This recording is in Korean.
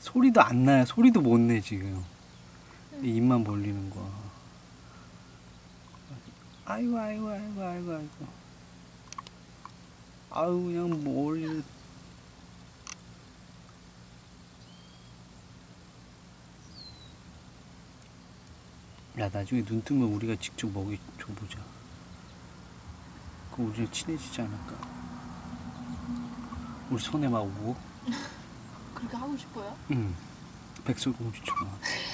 소리도 안 나요. 소리도 못 내 지금. 입만 벌리는 거야. 아이고 아이고 아이고 아이고 아이고. 아유 그냥 뭘. 야 나중에 눈 뜨면 우리가 직접 먹이 줘보자. 그럼 우리랑 친해지지 않을까? 우리 손에 막 오고. 그렇게 하고 싶어요? 응. 백설공주처럼.